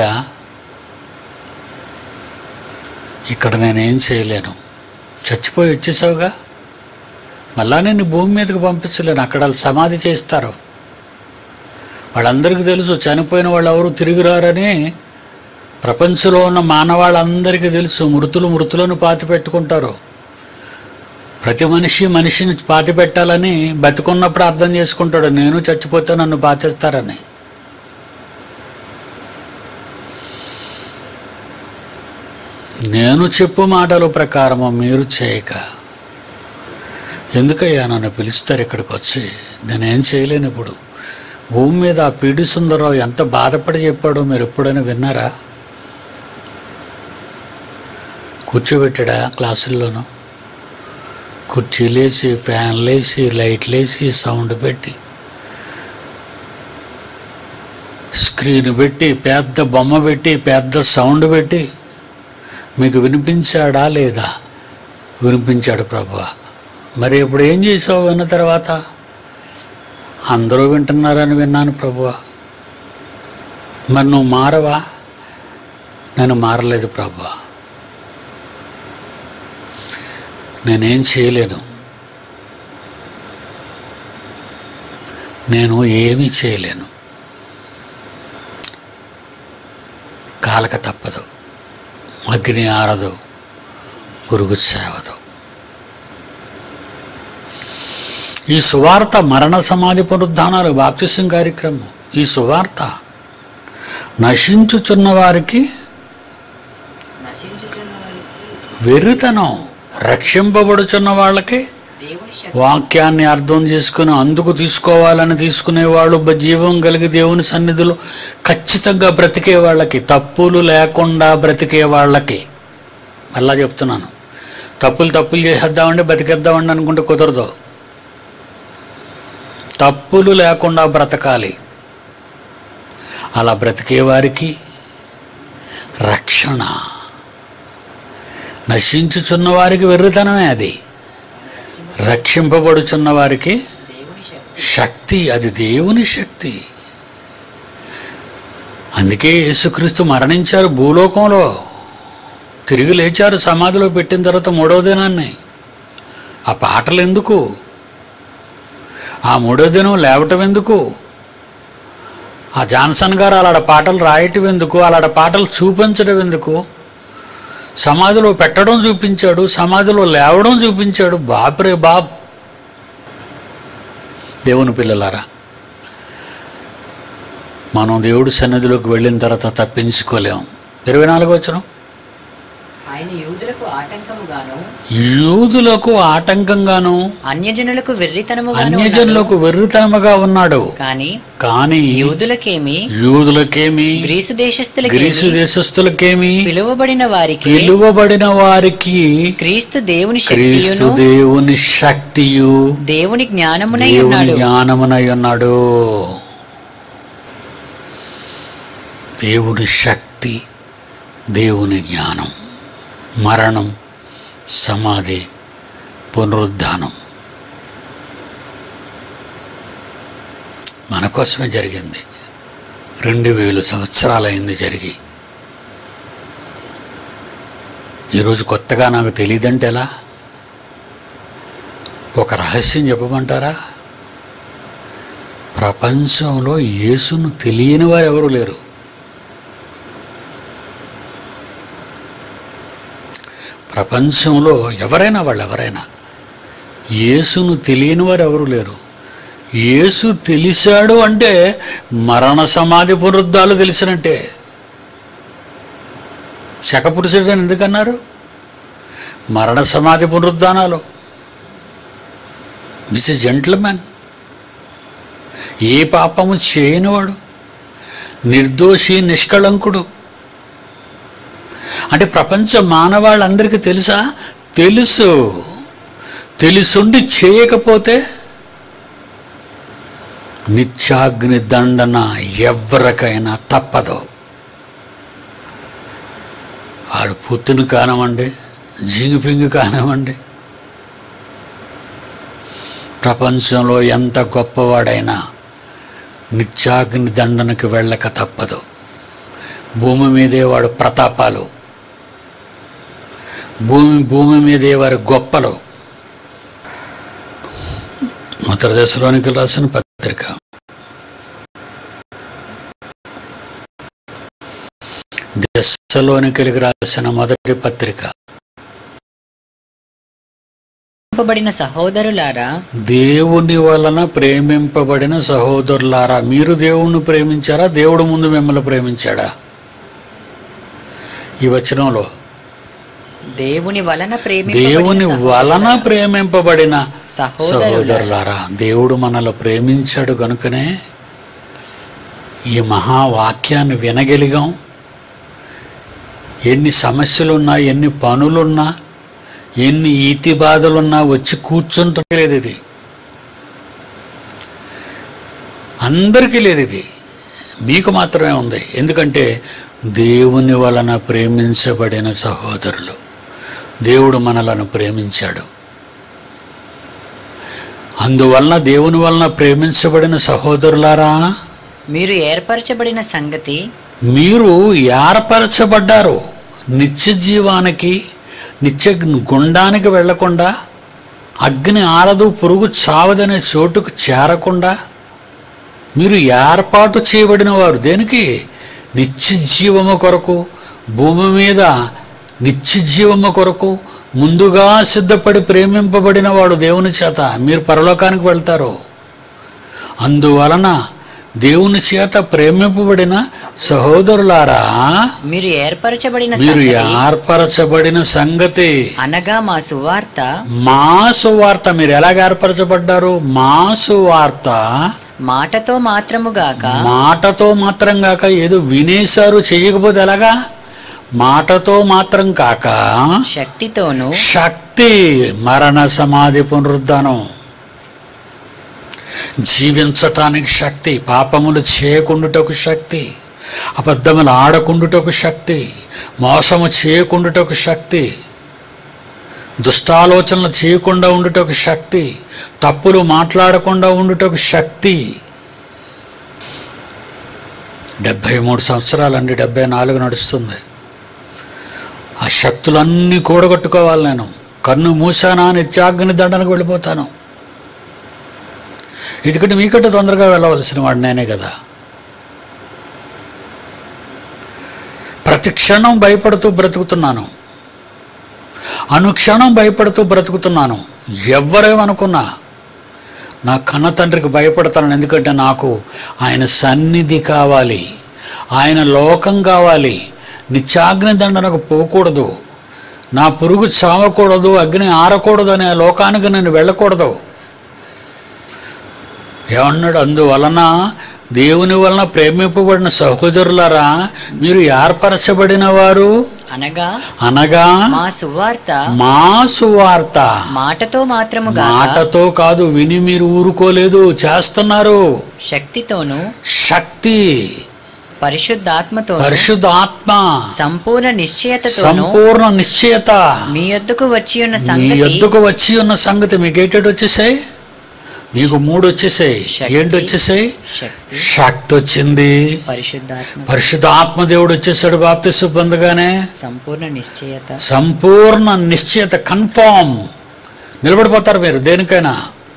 ఇక్కడ నేనేం చేయలేను, చచ్చిపోయి వచ్చేసావుగా, మళ్ళా నేను భూమి మీదకి పంపించలేను. అక్కడ వాళ్ళు సమాధి చేస్తారు. వాళ్ళందరికీ తెలుసు చనిపోయిన వాళ్ళు ఎవరు తిరిగి రారని. ప్రపంచంలో ఉన్న మానవాళ్ళందరికీ తెలుసు. మృతులను పాతి పెట్టుకుంటారు. ప్రతి మనిషిని పాతి పెట్టాలని బతికున్నప్పుడు అర్థం చేసుకుంటాడు, నేను చచ్చిపోతే నన్ను పాతిస్తారని. నేను చెప్పు మాటల ప్రకారము మీరు చేయక ఎందుకయ్యా నన్ను పిలుస్తారు ఇక్కడికి వచ్చి? నేనేం చేయలేను. ఇప్పుడు భూమి మీద ఆ పీడి సుందరరావు ఎంత బాధపడి చెప్పాడో మీరు ఎప్పుడైనా విన్నారా? కూర్చోబెట్టాడా క్లాసుల్లోనూ? కుర్చీలేసి, ఫ్యాన్లేసి, లైట్లేసి, సౌండ్ పెట్టి, స్క్రీన్ పెట్టి, పెద్ద బొమ్మ పెట్టి, పెద్ద సౌండ్ పెట్టి మీకు వినిపించాడా లేదా? వినిపించాడు ప్రభువా. మరి ఇప్పుడు ఏం చేసావు విన్న తర్వాత? అందరూ వింటున్నారని విన్నాను ప్రభువా. మరి నువ్వు మారవా? నేను మారలేదు ప్రభువా, నేనేం చేయలేను, నేను ఏమీ చేయలేను. కాలక తప్పదు, అగ్ని ఆరదు, పురుగు సేవదు. ఈ సువార్త మరణ సమాధి పునరుద్ధానాలు బాప్తిసం కార్యక్రమం. ఈ సువార్త నశించుచున్న వారికి వెర్రితనం, రక్షింపబడుచున్న వాళ్ళకి
దేవుని శక్తి
వాక్యాన్ని అర్థం చేసుకుని అందుకు తీసుకోవాలని తీసుకునేవాళ్ళు జీవం కలిగి దేవుని సన్నిధిలో ఖచ్చితంగా బ్రతికే వాళ్ళకి, తప్పులు లేకుండా బ్రతికే వాళ్ళకి. అలా చెప్తున్నాను. తప్పులు చేసేద్దామండి, బతికేద్దామండి అనుకుంటే కుదరదు. తప్పులు లేకుండా బ్రతకాలి. అలా బ్రతికే వారికి రక్షణ. నశించుచున్న వారికి వెర్రితనమే అది, రక్షింపబడుచున్న వారికి
దేవుని శక్తి
శక్తి. అది దేవుని శక్తి. అందుకే యేసుక్రీస్తు మరణించారు, భూలోకంలో తిరిగి లేచారు సమాధిలో పెట్టిన తర్వాత 3వ దినాన్ని. ఆ పాటలు ఎందుకు? ఆ 3వ దినం లేవటం ఎందుకు? ఆ జాన్సన్ గారు అలాంటి పాటలు రాయటం ఎందుకు? అలాంటి పాటలు చూపించడం ఎందుకు? సమాధిలో పెట్టడం చూపించాడు, సమాధిలో లేవడం చూపించాడు. బాప్రే బాబ్. దేవుని పిల్లలారా, మనం దేవుడి సన్నిధిలోకి వెళ్ళిన తర్వాత తప్పించుకోలేము. 24వ వచనం,
ఆయన యూదులకు ఆటంకముగాను
యూదులకు ఆటంకంగాను
అన్యజనులకు వెర్రితనముగాను
అన్యజనులకు వెర్రితనముగా ఉన్నాడు. కానీ
యూదులకేమి
గ్రీసు
దేశస్థులకేమి
దేశస్థులకేమి
పిలువబడిన వారికి క్రీస్తు దేవుని
శక్తియు
దేవుని జ్ఞానమునై
ఉన్నాడు. దేవుని శక్తి, దేవుని జ్ఞానం, మరణం, సమాధి, పునరుద్ధానం మన కోసమే జరిగింది. 2000 సంవత్సరాలైంది జరిగి. ఈరోజు కొత్తగా నాకు తెలియదంటే ఎలా? ఒక రహస్యం చెప్పమంటారా? ప్రపంచంలో యేసును తెలియని వారు ఎవరు లేరు. ప్రపంచంలో ఎవరైనా యేసును తెలియని వారు ఎవరు లేరు. యేసు తెలిసాడు అంటే మరణ సమాధి పునరుద్ధాలు తెలిసినట్టే. శకపురుషుడు అని ఎందుకన్నారు? మరణ సమాధి పునరుద్ధానాలు. This is gentlemen. ఏ పాపము చేయనివాడు, నిర్దోషి, నిష్కళంకుడు. అంటే ప్రపంచ మానవాళ్ళందరికీ తెలుసా? తెలుసుండి చేయకపోతే నిత్యాగ్ని దండన ఎవరికైనా తప్పదు. ఆడు పుత్తుని కానివ్వండి, జింగిపింగి కానివ్వండి, ప్రపంచంలో ఎంత గొప్పవాడైనా నిత్యాగ్ని దండనకి వెళ్ళక తప్పదు. భూమి మీదే వాడు ప్రతాపాలు, భూమి మీదే వారి గొప్పలు. మొదటి దశలోనికి రాసిన పత్రిక, దశలోనికి రాసిన మొదటి పత్రిక.
సహోదరులారా,
దేవుని వలన ప్రేమింపబడిన సహోదరులారా, మీరు దేవుణ్ణి ప్రేమించారా? దేవుడు ముందు మిమ్మల్ని ప్రేమించాడా? ఈ వచనంలో
దేవుని వలన
ప్రేమింపబడిన సహోదరులారా, దేవుడు మనల్ని ప్రేమించాడు కనుకనే ఈ మహావాక్యాన్ని వినగలిగాం. ఎన్ని సమస్యలున్నా, ఎన్ని పనులున్నా, ఎన్ని ఈతి బాధలున్నా వచ్చి కూర్చుంటలేదు. ఇది అందరికీ లేదు, ఇది మీకు మాత్రమే ఉంది. ఎందుకంటే దేవుని వలన ప్రేమించబడిన సహోదరులు, దేవుడు మనలను ప్రేమించాడు. అందువలన దేవుని వలన ప్రేమించబడిన సహోదరులారా,
మీరు ఏర్పరచబడిన సంగతి,
మీరు ఏర్పరచబడ్డారు. నిత్య జీవానికి, నిత్య గుండానికి వెళ్లకుండా, అగ్ని ఆరదు, పురుగు చావదనే చోటుకు చేరకుండా మీరు ఏర్పాటు చేయబడిన వారు. దేనికి? నిత్య జీవము కొరకు. భూమి మీద నిత్య జీవము కొరకు ముందుగా సిద్ధపడి ప్రేమింపబడిన వాడు దేవుని చేత. మీరు పరలోకానికి వెళ్తారు. అందువలన దేవుని చేత ప్రేమింపబడిన సహోదరులారా,
మీరు ఏర్పరచబడిన
మీరు
సంగతి
ఏర్పరచబడిన సంగతి,
అనగా మా సువార్త
మా సువార్త. మీరు ఎలాగ ఏర్పరచబడ్డారు? మా సువార్త
మాటతో మాత్రము గాక
మాటతో మాత్రం కాక, ఏదో వినేశారు చేయకపోతే ఎలాగా? మాటతో మాత్రం కాక
శక్తితోను
శక్తి, మరణ సమాధి పునరుద్ధానం, జీవించటానికి శక్తి, పాపములు చేయకుండుటకు శక్తి, అబద్ధములు ఆడకుండుటకు శక్తి, మోసము చేయకుండుటకు శక్తి, దుష్టాలోచనలు చేయకుండా ఉండుటకు శక్తి, తప్పులు మాట్లాడకుండా ఉండుటకు శక్తి. 73 సంవత్సరాలండి, 74 నడుస్తుంది. ఆ శక్తులన్నీ కూడగట్టుకోవాలి. నేను కన్ను మూసానా నిత్యాగ్ని దండనకు వెళ్ళిపోతాను. ఎందుకంటే మీకంటే తొందరగా వెళ్ళవలసిన వాడు నేనే కదా. ప్రతి క్షణం భయపడుతూ బ్రతుకుతున్నాను, అనుక్షణం భయపడుతూ బ్రతుకుతున్నాను. ఎవరేమనుకున్నా నా కన్న తండ్రికి భయపడతాను. ఎందుకంటే నాకు ఆయన సన్నిధి కావాలి, ఆయన లోకం కావాలి. నిత్యాగ్ని దండనకు పోకూడదు, నా పురుగు చావకూడదు, అగ్ని ఆరకూడదు, అనే లోకానికి నేను వెళ్ళకూడదు. ఏమన్నాడు? అందువలన దేవుని వలన ప్రేమింపబడిన సహోదరులారా, మీరు ఏర్పరచబడిన వారు, అనగా
మా సువార్త మాటతో మాత్రము గాక
మాటతో కాదు, విని మీరు ఊరుకోలేదు, చేస్తున్నారు.
శక్తితోను
శక్తి,
పరిశుద్ధాత్మ సంపూర్ణ నిశ్చయత మీ యొద్దకు వచ్చి ఉన్న సంగతి
మీకు ఏంటంటే వచ్చేసాయి? మీకు 3 వచ్చేసాయి. ఏంటి వచ్చేసాయి? శక్తి వచ్చింది, పరిశుద్ధాత్మ దేవుడు వచ్చేసాడు బాప్తిస్మం పొందగానే. సంపూర్ణ నిశ్చయత, కన్ఫర్మ్. నిలబడిపోతారు మీరు దేనికైనా.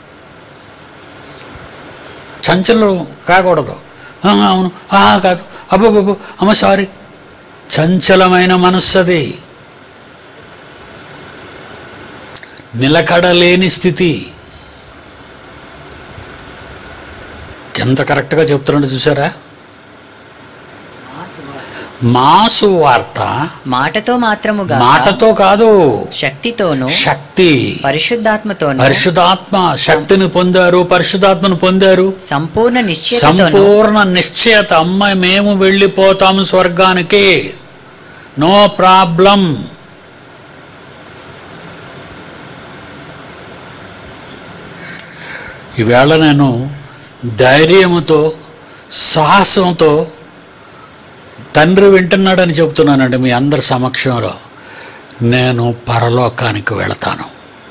చంచలు కాకూడదు. అవును, కాదు, అబ్బో, అమ్మ సారీ. చంచలమైన మనస్సది, నిలకడలేని స్థితి. ఎంత కరెక్ట్గా చెప్తున్నాడు చూసారా? మా సువార్త మాటతో కాదు, శక్తి, పరిశుద్ధాత్మ శక్తిని పొందారు, పరిశుద్ధాత్మను పొందారు, సంపూర్ణ నిశ్చయత. అమ్మ, మేము వెళ్ళిపోతాము స్వర్గానికి, నో ప్రాబ్లం. ఈవేళ నేను ధైర్యముతో, సాహసంతో తండ్రి వింటున్నాడని చెప్తున్నానండి మీ అందరి సమక్షంలో. నేను పరలోకానికి వెళతాను.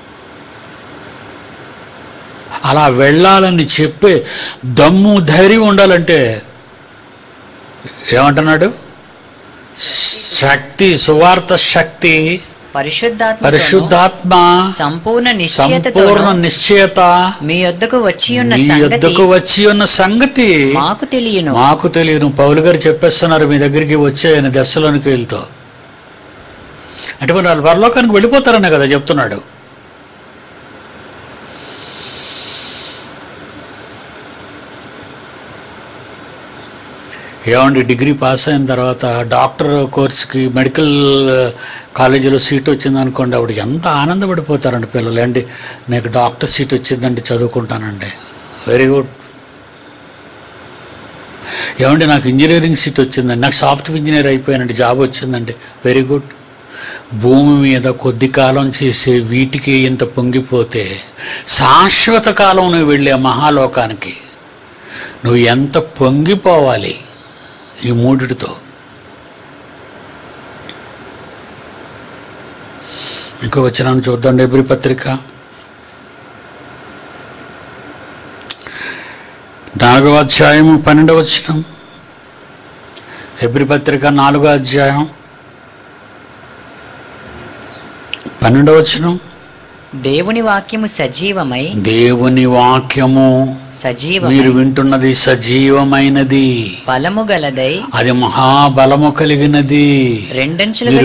అలా వెళ్ళాలని చెప్పే దమ్ము, ధైర్యం ఉండాలంటే ఏమంటున్నాడు? శక్తి, సువార్త శక్తి, పరిశుద్ధాత్మ సంపూర్ణ నిశ్చయత మీ యొద్దకు వచ్చి ఉన్న సంగతి మాకు తెలియను. పౌలు గారు చెప్పేస్తున్నారు, మీ దగ్గరికి వచ్చాయని దెస్సలోనికీయులతో. అంటే మరి వాళ్ళు పరలోకానికి వెళ్ళిపోతారనే కదా చెప్తున్నాడు. ఏమండి, డిగ్రీ పాస్ అయిన తర్వాత డాక్టర్ కోర్సుకి మెడికల్ కాలేజీలో సీట్ వచ్చింది అనుకోండి, అప్పుడు ఎంత ఆనందపడిపోతారండి పిల్లలు. అండి, నాకు డాక్టర్ సీట్ వచ్చిందండి, చదువుకుంటానండి, వెరీ గుడ్. ఏమండి, నాకు ఇంజనీరింగ్ సీట్ వచ్చిందండి, నాకు సాఫ్ట్వేర్ ఇంజనీర్ అయిపోయానండి, జాబ్ వచ్చిందండి, వెరీ గుడ్. భూమి మీద కొద్ది కాలం చేసే వీటికి ఇంత పొంగిపోతే శాశ్వత కాలం నువ్వు వెళ్ళే మహాలోకానికి నువ్వు ఎంత పొంగిపోవాలి ఈ మూడిటితో. ఇంకో వచనాన్ని చూద్దాం. హెబ్రీ పత్రిక 4వ అధ్యాయము 12వ వచనం. హెబ్రీ పత్రిక 4వ అధ్యాయం 12వ వచనం.
దేవుని వాక్యము సజీవమై,
దేవుని వాక్యము మీరు వింటున్నది సజీవమైనది,
బలము గలదై,
అది మహాబలము కలిగినది. మీరు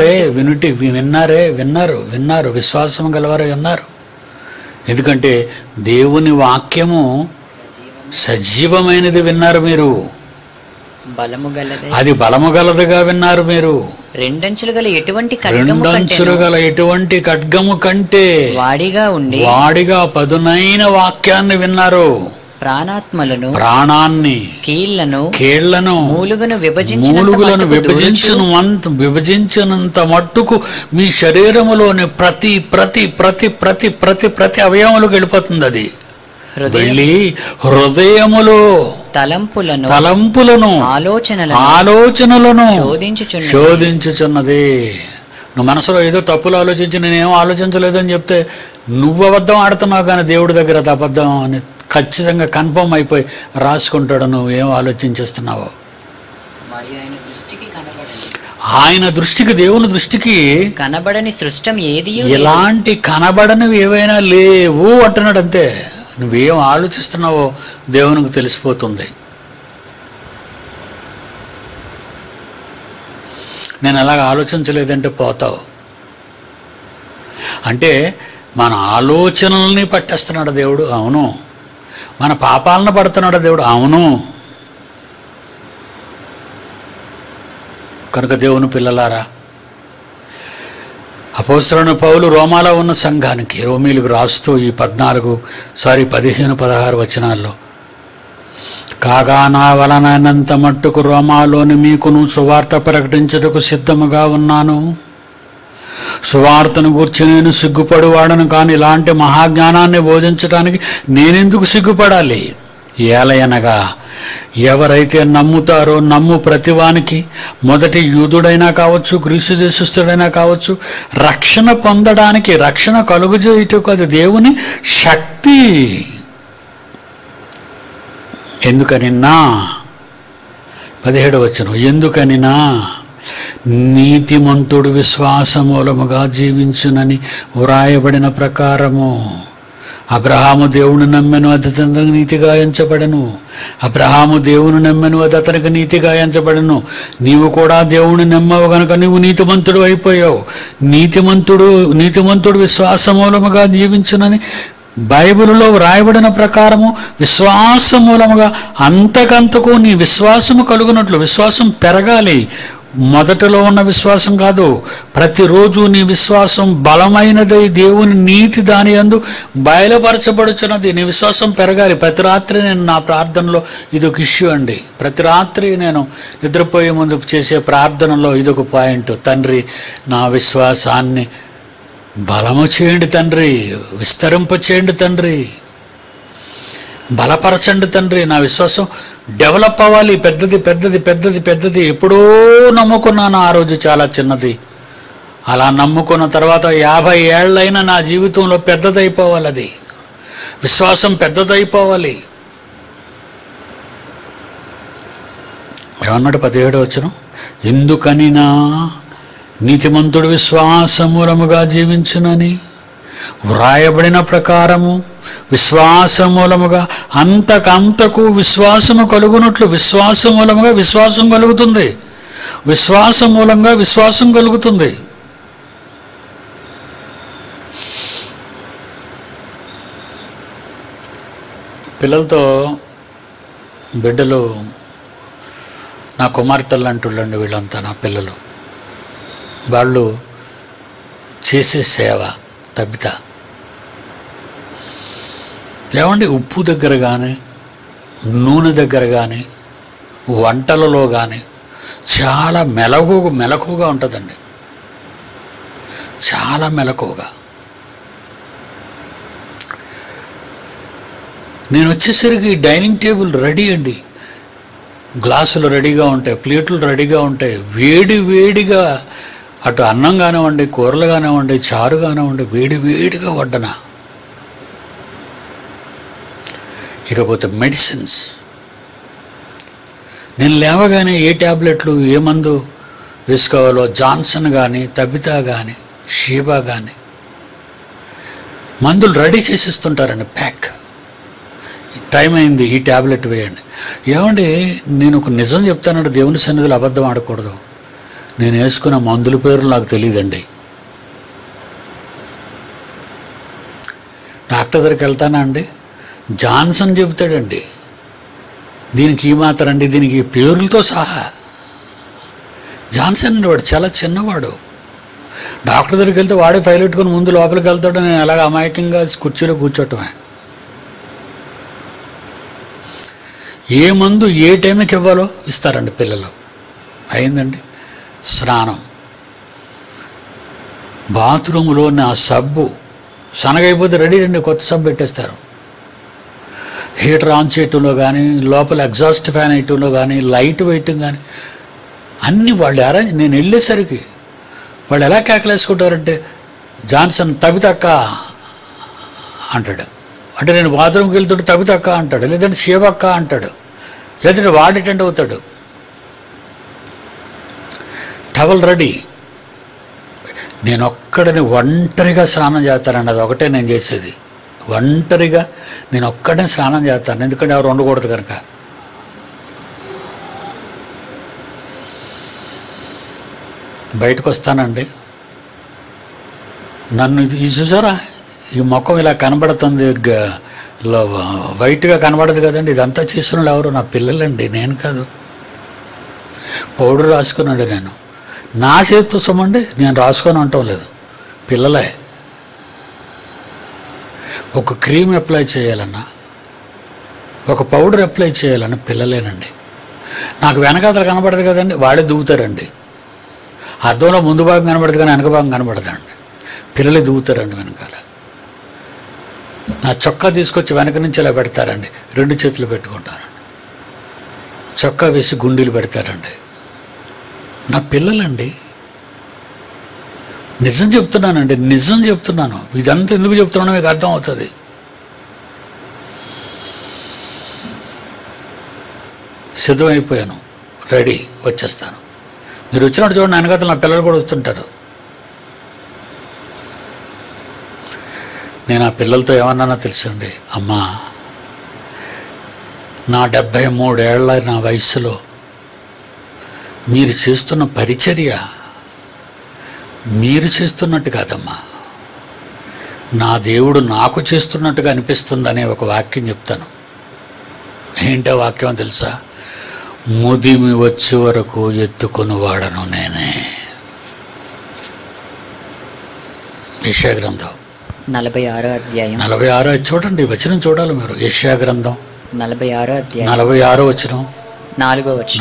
విన్నారు, విశ్వాసం గలవారు విన్నారు. ఎందుకంటే దేవుని వాక్యము సజీవమైనది విన్నారు మీరు.
బలము గలదై.
అది బలము గలదుగా విన్నారు మీరు.
రెండంచులు గల ఎటువంటి
ఖడ్గము కంటే వాడిగా పదునైన వాక్యాన్ని విన్నారు. ప్రాణాన్ని కీళ్లను మూలుగులను విభజించినంత మట్టుకు మీ శరీరములోని ప్రతి ప్రతి ప్రతి ప్రతి ప్రతి ప్రతి అవయవములకు వెళ్ళిపోతుంది. అది వెళ్ళి హృదయములో తలంపులను ఆలోచనలను శోధించుచున్నది. నువ్వు మనసులో ఏదో తప్పులు ఆలోచించి నేనేం ఆలోచించలేదని చెప్తే నువ్వు అబద్ధం ఆడుతున్నావు, కానీ దేవుడి దగ్గర అది అబద్ధం అని ఖచ్చితంగా కన్ఫర్మ్ అయిపోయి రాసుకుంటాడు నువ్వు ఏం ఆలోచించేస్తున్నావో. ఆయన దృష్టికి, దేవుని దృష్టికి
కనబడని సృష్టం ఏది,
ఇలాంటి కనబడనివి ఏవైనా లేవు అంటున్నాడు. అంతే, నువ్వేం ఆలోచిస్తున్నావో దేవునికి తెలిసిపోతుంది. నేను అలాగ ఆలోచించలేదంటే పోతావు. అంటే మన ఆలోచనల్ని పట్టేస్తున్నాడు దేవుడు, అవును. మన పాపాలను పడుతున్నాడు దేవుడు, అవును. కనుక దేవుని పిల్లలారా, అపోస్తలుడైన పౌలు రోమాలో ఉన్న సంఘానికి, రోమీలకు రాస్తూ ఈ 15-16 వచనాల్లో, కాగా నా వలనైనంత మట్టుకు రోమాలోని మీకును సువార్త ప్రకటించుటకు సిద్ధముగా ఉన్నాను. సువార్తను గూర్చి నేను సిగ్గుపడివాడను, కానీ ఇలాంటి మహాజ్ఞానాన్ని బోధించడానికి నేనెందుకు సిగ్గుపడాలి? ఏలయనగా ఎవరైతే నమ్ముతారో నమ్ము ప్రతివానికి, మొదటి యూదుడైనా కావచ్చు, గ్రీసు దేశస్థుడైనా కావచ్చు, రక్షణ పొందడానికి, రక్షణ కలుగజేయుటకు అది దేవుని శక్తి. ఎందుకనినా 17వ వచనం, ఎందుకనినా నీతిమంతుడు విశ్వాసమూలముగా జీవించునని వ్రాయబడిన ప్రకారము. అబ్రహాము దేవుని నమ్మెను, అది అతనికి నీతిగా ఎంచబడెను. అబ్రహాము దేవుని నమ్మెను, అది అతనికి నీతిగా ఎంచబడెను. నీవు కూడా దేవుని నమ్మవు గనుక నీవు నీతిమంతుడు అయిపోయావు. నీతిమంతుడు విశ్వాసమూలముగా జీవించునని బైబిలులో వ్రాయబడిన ప్రకారము విశ్వాసమూలముగా అంతకంతకు నీ విశ్వాసము కలుగునట్లు, విశ్వాసం పెరగాలి. మొదటలో ఉన్న విశ్వాసం కాదు, ప్రతిరోజు నీ విశ్వాసం బలమైనదై దేవుని నీతి దాని యందు బయలుపరచబడుచున్నది. నీ విశ్వాసం పెరగాలి. ప్రతి రాత్రి నేను నా ప్రార్థనలో ఇదొక ఇష్యూ అండి. ప్రతి రాత్రి నేను నిద్రపోయే ముందు చేసే ప్రార్థనలో ఇదొక పాయింట్. తండ్రి, నా విశ్వాసాన్ని బలము చేయండి తండ్రి, విస్తరింపచేయండి తండ్రి, బలపరచండి తండ్రి. నా విశ్వాసం డెవలప్ అవ్వాలి, పెద్దది పెద్దది పెద్దది పెద్దది. ఎప్పుడో నమ్ముకున్నాను, ఆ రోజు చాలా చిన్నది. అలా నమ్ముకున్న తర్వాత 50 ఏళ్ళైనా నా జీవితంలో పెద్దదైపోవాలి. అది విశ్వాసం పెద్దదైపోవాలి. ఏమన్నాడు 17వ వచనం, ఎందుకనినా నీతిమంతుడు విశ్వాసమూలముగా జీవించునని వ్రాయబడిన ప్రకారము విశ్వాసమూలముగా అంతకంతకు విశ్వాసము కలుగునట్లు. విశ్వాసమూలముగా విశ్వాసం కలుగుతుంది, విశ్వాసమూలంగా విశ్వాసం కలుగుతుంది. పిల్లలతో బిడ్డలు, నా కుమార్తెలు అంటుళ్ళండి వీళ్ళంతా నా పిల్లలు, వాళ్ళు చేసే సేవ తబిత ఏమండి, ఉప్పు దగ్గర కానీ, నూనె దగ్గర కానీ, వంటలలో కానీ చాలా మెలకుగా ఉంటుందండి. చాలా మెలకుగా. నేను వచ్చేసరికి డైనింగ్ టేబుల్ రెడీ అండి, గ్లాసులు రెడీగా ఉంటాయి, ప్లేట్లు రెడీగా ఉంటాయి. వేడిగా అటు అన్నం కానివ్వండి, కూరలు కానివ్వండి, చారు కానివ్వండి, వేడిగా వడ్డన. ఇకపోతే మెడిసిన్స్, నేను లేవగానే ఏ ట్యాబ్లెట్లు ఏ మందు వేసుకోవాలో జాన్సన్ కానీ, తబితా కానీ, షీబా కానీ మందులు రెడీ చేసిస్తుంటారండి. ప్యాక్, టైం అయింది, ఈ ట్యాబ్లెట్ వేయండి. ఏమండి, నేను ఒక నిజం చెప్తానండి, దేవుని సన్నిధిలో అబద్ధం ఆడకూడదు. నేను వేసుకున్న మందుల పేర్లు నాకు తెలియదండి. డాక్టర్ దగ్గరికి వెళ్తానా అండి, జాన్సన్ చెబుతాడండి, దీనికి ఈ మాత్రం అండి, దీనికి పేర్లతో సహా. జాన్సన్ వాడు చాలా చిన్నవాడు. డాక్టర్ దగ్గరికి వెళ్తే వాడే ఫైల్ పెట్టుకుని ముందు లోపలికి వెళ్తాడు, నేను అలాగ అమాయకంగా కుర్చీలో కూర్చోటమే. ఏ మందు ఏ టైంకి ఇవ్వాలో ఇస్తారండి పిల్లలు. అయిందండి స్నానం, బాత్రూంలో నా సబ్బు సనగైపోతే రెడీ అండి, కొత్త సబ్బు పెట్టేస్తారు. హీటర్ ఆన్ చేయటంలో కానీ, లోపల ఎగ్జాస్ట్ ఫ్యాన్ వేయటంలో కానీ, లైట్ వేయటం కానీ అన్నీ వాళ్ళు అరేంజ్. నేను వెళ్ళేసరికి వాళ్ళు ఎలా కేకలేసుకుంటారంటే, జాన్సన్ తబితక్క అంటాడు. అంటే నేను బాత్రూమ్కి వెళ్తుంటే తబితక్క అంటాడు, లేదంటే శివక్క అంటాడు, లేదంటే వాడు అటెండ్ అవుతాడు. Towel ready. నేను ఒక్కడిని ఒంటరిగా స్నానం చేస్తానండి, అది ఒకటే నేను చేసేది. ఒంటరిగా నేను ఒక్కడే స్నానం చేస్తాను, ఎందుకంటే ఎవరు ఉండకూడదు కనుక. బయటకు వస్తానండి, నన్ను ఇది చూసారా, ఈ ముఖం ఇలా కనబడుతుంది, వైట్గా కనబడదు కదండి, ఇదంతా చేసిన వాళ్ళు ఎవరు? నా పిల్లలండి, నేను కాదు. పౌడర్ రాసుకున్నాడు నేను, నా చేతితో సొమ్మండి, నేను రాసుకొని అంటాం లేదు, పిల్లలే. ఒక క్రీమ్ అప్లై చేయాలన్నా, ఒక పౌడర్ అప్లై చేయాలన్నా పిల్లలేనండి. నాకు వెనకాతలు కనబడదు కదండి, వాళ్ళే దువ్వుతారండి. అద్దంలో ముందు భాగం కనబడదు కానీ వెనక భాగం కనబడదండి, పిల్లలే దువ్వుతారండి వెనకాల. నా చొక్కా తీసుకొచ్చి వెనక నుంచి ఇలా పెడతారండి, 2 చేతులు పెట్టుకుంటారండి, చొక్కా వేసి గుండీలు పెడతారండి. నా పిల్లలండి, నిజం చెప్తున్నానండి, నిజం చెప్తున్నాను. ఇదంతా ఎందుకు చెప్తున్నానో మీకు అర్థం అవుతుంది. సిద్ధమైపోయాను, రెడీ, వచ్చేస్తాను. మీరు వచ్చినట్టు చూడండి, వెనకాతలు నా పిల్లలు కూడా వస్తుంటారు. నేను ఆ పిల్లలతో ఏమన్నానో తెలుసండి, అమ్మా, నా 73 ఏళ్ల నా వయసులో మీరు చేస్తున్న పరిచర్య మీరు చేస్తున్నట్టు కాదమ్మా, నా దేవుడు నాకు చేస్తున్నట్టుగా అనిపిస్తుందనే ఒక వాక్యం చెప్తాను. ఏంటో వాక్యం తెలుసా? ముదిమి వచ్చే వరకు ఎత్తుకొని వాడను నేనే. యెషయా గ్రంథం
46వ అధ్యాయం
46 చూడండి, వచనం చూడాలి మీరు. యెషయా గ్రంథం
46వ అధ్యాయం
46 వచనం,
4వ వచనం,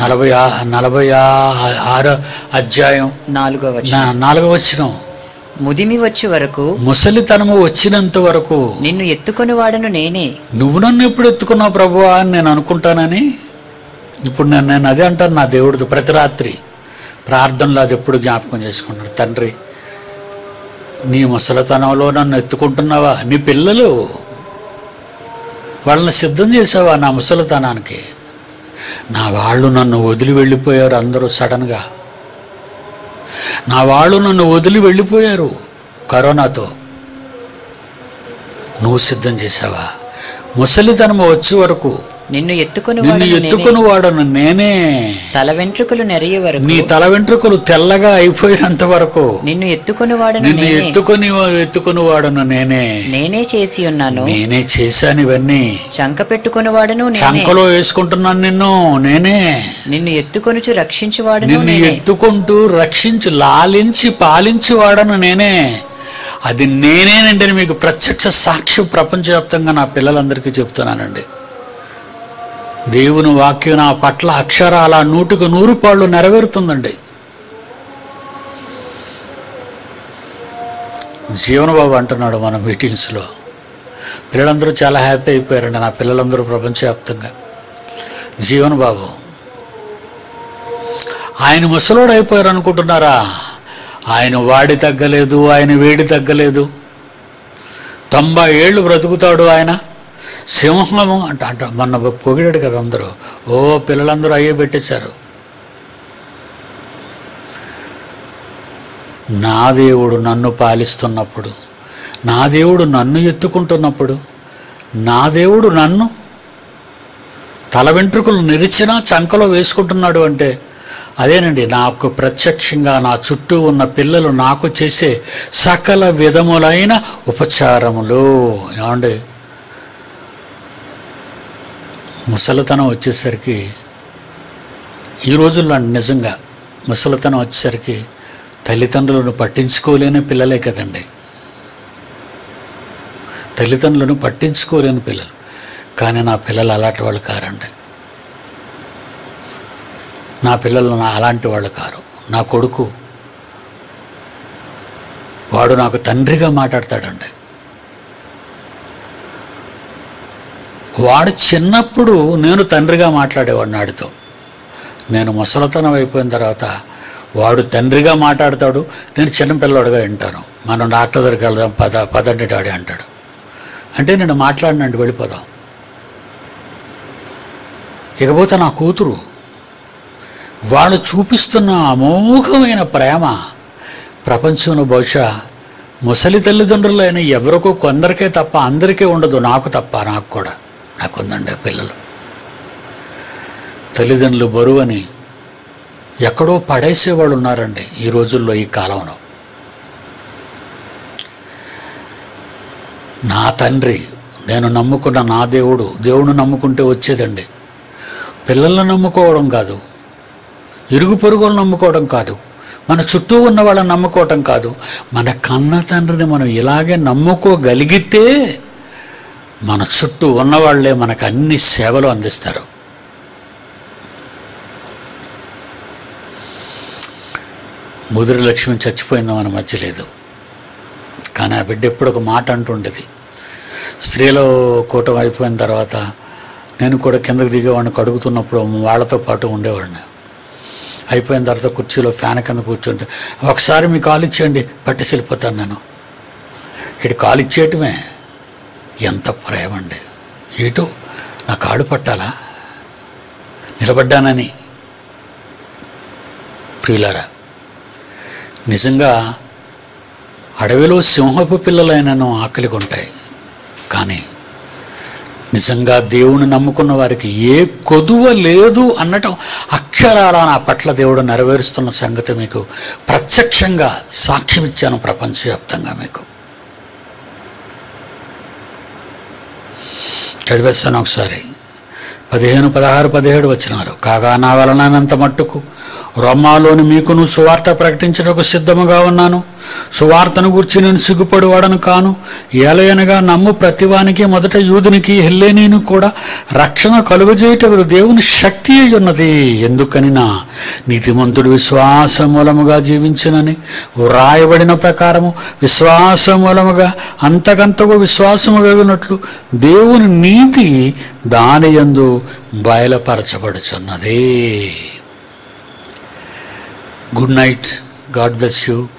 46 అధ్యాయం
4వ వచనం.
4వ వచనం,
ముదిమి వచ్చే వరకు,
ముసలితనము వచ్చినంత వరకు
నిన్ను ఎత్తుకొని వాడను నేనే.
నువ్వు నన్ను ఎప్పుడు ఎత్తుకున్నావు ప్రభువా అని నేను అనుకుంటానని. ఇప్పుడు నేను అదే అంటాను, నా దేవుడితో ప్రతి రాత్రి ప్రార్థనలో అది ఎప్పుడు జ్ఞాపకం చేసుకున్నాడు. తండ్రి, నీ ముసలితనంలో నన్ను ఎత్తుకుంటున్నావా? నీ పిల్లలు వాళ్ళని సిద్ధం చేసావా నా ముసలితనానికి? నా వాళ్ళు నన్ను వదిలి వెళ్ళిపోయారు, అందరూ సడన్గా నా వాళ్ళు నన్ను వదిలి వెళ్ళిపోయారు కరోనాతో. నువ్వు సిద్ధం చేసావా? ముసలితనం వచ్చే వరకు
నిన్ను
ఎత్తుకుని వాడను నేనే.
తల వెంట్రుకలు నెరిగే వరకు,
నీ తల వెంట్రుకలు తెల్లగా అయిపోయినంత వరకు
నిన్ను ఎత్తుకొని వాడను
నిన్ను ఎత్తుకుని వాడను నేనే.
నేనే చేసి ఉన్నాను,
నేనే చేశాను ఇవన్నీ.
చంక పెట్టుకొని వాడను నేనే.
చంకలో వేసుకుంటున్నాను నిన్ను నేనే.
నిన్ను ఎత్తుకొనుచు రక్షించువాడను
నిన్ను
నేనే.
ఎత్తుకుంటూ రక్షించు లాలించి పాలించి వాడను నేనే. అది నేనేనండి మీకు ప్రత్యక్ష సాక్ష్యం ప్రపంచవ్యాప్తంగా నా పిల్లలందరికీ చెప్తున్నానండి. దేవుని వాక్యం నా పట్ల అక్షరాల 100కు 100 పాళ్ళు నెరవేరుతుందండి. జీవనబాబు అంటున్నాడు మన మీటింగ్స్లో, పిల్లలందరూ చాలా హ్యాపీ అయిపోయారండి, నా పిల్లలందరూ ప్రపంచవ్యాప్తంగా. జీవనబాబు ఆయన ముసలోడు అయిపోయారు అనుకుంటున్నారా? ఆయన వాడి తగ్గలేదు, ఆయన వేడి తగ్గలేదు. 90 ఏళ్ళు బ్రతుకుతాడు ఆయన. సింహము అంట మొన్న పొగిడాడు కదా అందరూ. ఓ పిల్లలందరూ అయ్యే పెట్టేశారు. నా దేవుడు నన్ను పాలిస్తున్నప్పుడు, నా దేవుడు నన్ను ఎత్తుకుంటున్నప్పుడు, నా దేవుడు నన్ను తల వెంట్రుకలు నిరిచినా చంకలో వేసుకుంటున్నాడు అంటే అదేనండి నాకు ప్రత్యక్షంగా నా చుట్టూ ఉన్న పిల్లలు నాకు చేసే సకల విధములైన ఉపచారములు. ఏమండి, ముసలితనం వచ్చేసరికి ఈ రోజుల్లో నిజంగా ముసలితనం వచ్చేసరికి తల్లిదండ్రులను పట్టించుకోలేని పిల్లలే కదండి. తల్లిదండ్రులను పట్టించుకోలేని పిల్లలు. కానీ నా పిల్లలు అలాంటి వాళ్ళు కారండి. నా పిల్లలు అలాంటి వాళ్ళు కారు. నా కొడుకు వాడు నాకు తండ్రిగా మాట్లాడతాడండి. వాడు చిన్నప్పుడు నేను తండ్రిగా మాట్లాడేవాడిని వాడితో. నేను ముసలితనం అయిపోయిన తర్వాత వాడు తండ్రిగా మాట్లాడతాడు, నేను చిన్నపిల్లవాడుగా వింటాను. మనం డాక్టర్ దగ్గరికి వెళ్దాం, పదండి డాడీ అంటాడు. అంటే నేను మాట్లాడినండి, వెళ్ళిపోదాం. ఇకపోతే నా కూతురు, వాళ్ళు చూపిస్తున్న అమోఘమైన ప్రేమ ప్రపంచంలో బహుశా ముసలి తల్లిదండ్రులైన ఎవరికో కొందరికే తప్ప అందరికీ ఉండదు. నాకు తప్ప, నాకు కూడా, నాకుందండి పిల్లలు. తల్లిదండ్రులు బరువని ఎక్కడో పడేసేవాళ్ళు ఉన్నారండి ఈ రోజుల్లో, ఈ కాలంలో. నా తండ్రి, నేను నమ్ముకున్న నా దేవుడు నమ్ముకుంటే వచ్చేదండి. పిల్లలను నమ్ముకోవడం కాదు, ఇరుగు పొరుగులను నమ్ముకోవడం కాదు, మన చుట్టూ ఉన్న వాళ్ళని నమ్ముకోవటం కాదు. మన కన్న తండ్రిని మనం ఇలాగే నమ్ముకోగలిగితే మన చుట్టూ ఉన్నవాళ్లే మనకు అన్ని సేవలు అందిస్తారు. ముదిరి లక్ష్మి చచ్చిపోయిందో మన మధ్య లేదు. కానీ ఆ బిడ్డ ఎప్పుడు ఒక మాట అంటుండేది. స్త్రీలో కూటం అయిపోయిన తర్వాత నేను కూడా కిందకు దిగేవాడిని, కడుగుతున్నప్పుడు వాళ్ళతో పాటు ఉండేవాడిని. అయిపోయిన తర్వాత కుర్చీలో ఫ్యాన్ కింద కూర్చుంటే, ఒకసారి మీ కాలు ఇచ్చేయండి, పట్టేసి వెళ్ళిపోతాను నేను. ఇటు కాలు ఇచ్చేయటమే ఎంత ప్రేమ అండి. ఏటో నా కాళ్ళు పట్టాలా నిలబడ్డానని. ప్రియులారా, నిజంగా అడవిలో సింహపు పిల్లలైనను ఆకలిగా ఉంటాయి. కానీ నిజంగా దేవుని నమ్ముకున్న వారికి ఏ కొదువ లేదు అనటం అక్షరాల నా పట్ల దేవుడు నెరవేరుస్తున్న సంగతి మీకు ప్రత్యక్షంగా సాక్ష్యం ఇచ్చాను ప్రపంచవ్యాప్తంగా. మీకు చదివేస్తాను ఒకసారి. 15, 16, 17 వచనాలు. కాగా నా వలనంత మట్టుకు రోమాలోని మీకును సువార్త ప్రకటించడానికి సిద్ధముగా ఉన్నాను. సువార్తను గురించి నేను సిగ్గుపడివాడను కాను. ఏలయనగా నమ్ము ప్రతివానికి, మొదట యూదునికి హెల్లేనీను కూడా రక్షణ కలుగజేయటకు దేవుని శక్తి అయి ఉన్నది. ఎందుకని నా నీతిమంతుడు విశ్వాస మూలముగా జీవించినని వ్రాయబడిన ప్రకారము విశ్వాస మూలముగా అంతకంతకు విశ్వాసము కలిగినట్లు దేవుని నీతి దాని యందు బయలుపరచబడుచున్నది. Good night. God bless you.